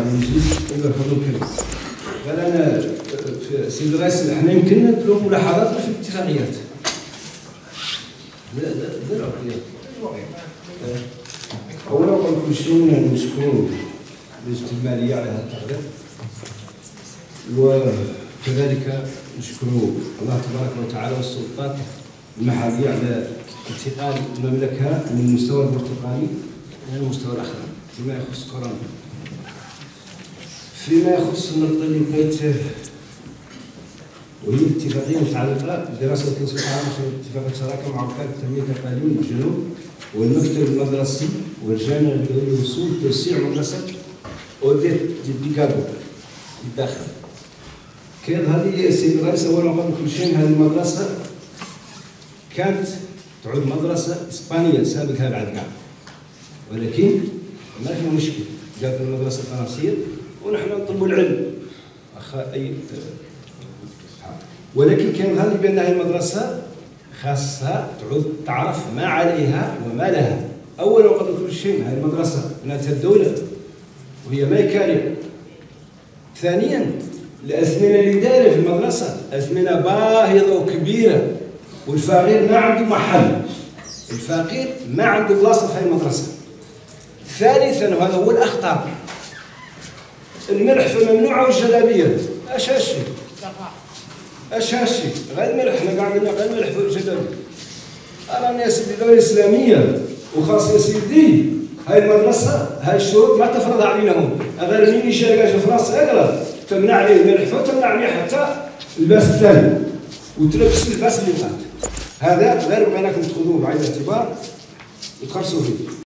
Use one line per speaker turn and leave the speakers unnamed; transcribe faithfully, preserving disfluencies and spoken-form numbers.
المجلس يرفضوا الكلام. قال انا في سيد الرئيس احنا يمكن نديروا ملاحظاتنا في الاتفاقيات. لا لا لا العقليات. اولا نقول لكم شنو نشكروا اللجنه الماليه على هذا التقرير. وكذلك نشكروا الله تبارك وتعالى والسلطات المحليه على انتقال المملكه من المستوى البرتقالي الى المستوى الاخر فيما يخص كورونا. فيما يخص النقطه اللي بغيت وهي الاتفاقيه المتعلقه بدراسه التنسيق العام اتفاقيه شراكه مع وكاله التنميه التقاليديه بالجنوب والمكتب المدرسي والجامع الدولي للوصول توسيع مدرسه اوديت دي بيكادو الداخل. كيظهر لي السيد الرئيس اول ما قبل كل شيء هذه المدرسه كانت تعود مدرسه اسبانيه سابقها بعد كاع، ولكن ما فيها مشكل جات المدرسه الفرنسيه ونحن نطلبوا العلم اخا اي، ولكن كيظهر لي بان هذه المدرسه خاصها تعود تعرف ما عليها وما لها. اولا وقبل كل شيء هذه المدرسه بناتها الدوله وهي ميكانيه. ثانيا الأثمنة اللي دايرة في المدرسة أثمنة باهظة وكبيرة، والفقير ما عنده محل، الفقير ما عنده بلاصة في هذه المدرسة. ثالثا وهذا هو الأخطر، الملح فممنوعة والجلابية. اش هادشي؟ اش هادشي؟ غير الملح، حنا كاع قلنا غير الملح والجلابية. أرانا يا سيدي دولة إسلامية وخاص يا سيدي هاي المدرسة هاي الشروط ما تفرضها علينا هم، غير مين يشارك في فرنسا يقرا تمنع عليه الملح وتمنع عليه حتى اللباس الثاني وتلبس اللباس اللي بغات. هذا غير بغيناكم تاخذوه بعين الاعتبار وتخرصوا فيه.